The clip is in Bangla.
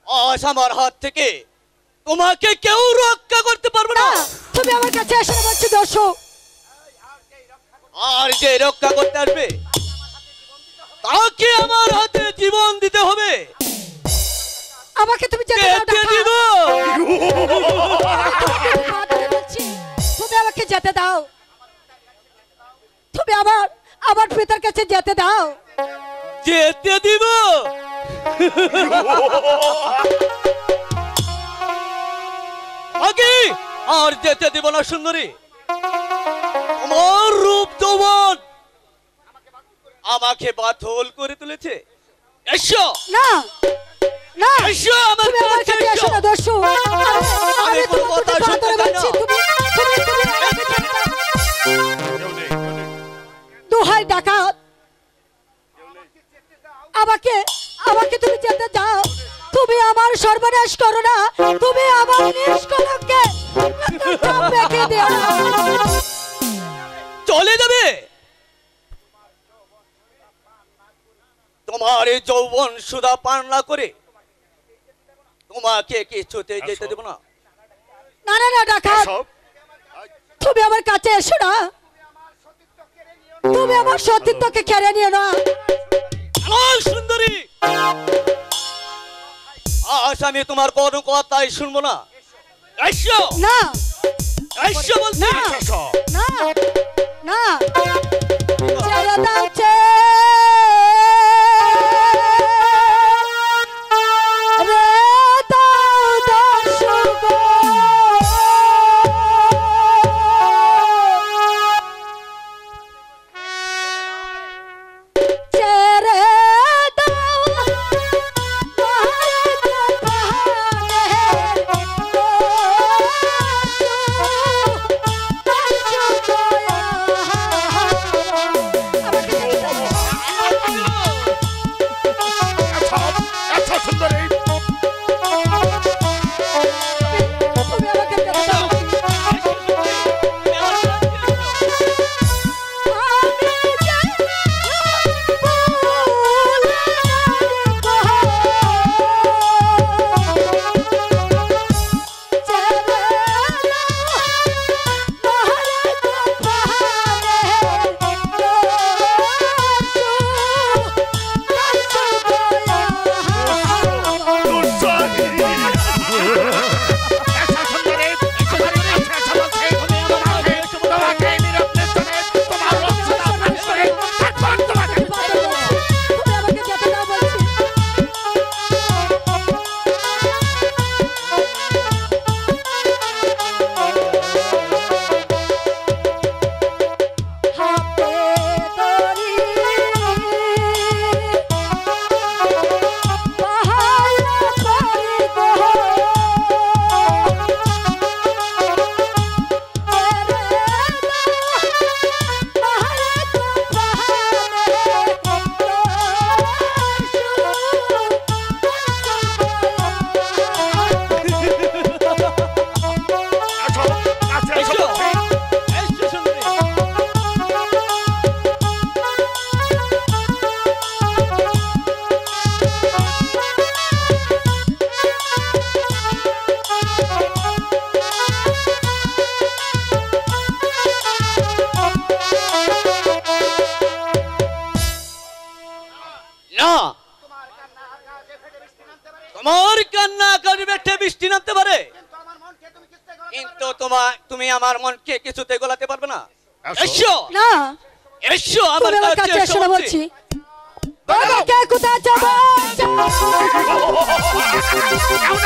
আজ আমার হাত থেকে তোমাকে কেউ রক্ষা করতে পারবে না। তুমি আমার কাছে এসে বলছো দর্শক, আর যে রক্ষা করতে আসবে তাকে আমার হাতে জীবন দিতে হবে। আমাকে তুমি যেতে দাও ডাকাত। তুমি আমাকে যেতে দাও, তুমি আমার পিতার কাছে যেতে দাও। যেতে দিব? আগে আর যেতে দিব না সুন্দরী। আমার রূপ যৌবন আমাকে বাথল করে তুলেছে। এসো না না, এসো আমার তুমি আমার কাছে এসো না দর্শক। আমি কোনো কথা শুনতে চাই না। দোহাই ডাকাত, আমাকে তুমি যেতে দাও। তুমি আমার সর্বনাশ করো না, তুমি আমার নিষ্কলঙ্কে বেঁকে দিও না। চলে যাবে? তোমার এই যৌবন সুধা পান না করে তোমাকে কিছুতে যেতে দেব না। না না না ডাকাত, তুমি আমার কাছে এসো না, তুমি আমার সতীত্বকে কেড়ে নিও না। সুন্দরী, আজ আমি তোমার কোনো কথাই শুনবো না। এসো না, এসো বলছি। না না না, ছেড়ে দাও, তোমার কান্না কাজে বৃষ্টি নামতে পারে, কিন্তু তুমি আমার মনকে কিছুতে গলাতে পারবে না। এসো না, এসো আমার কাছে এসো বলছি। বাবাকে কোথায় যাবো?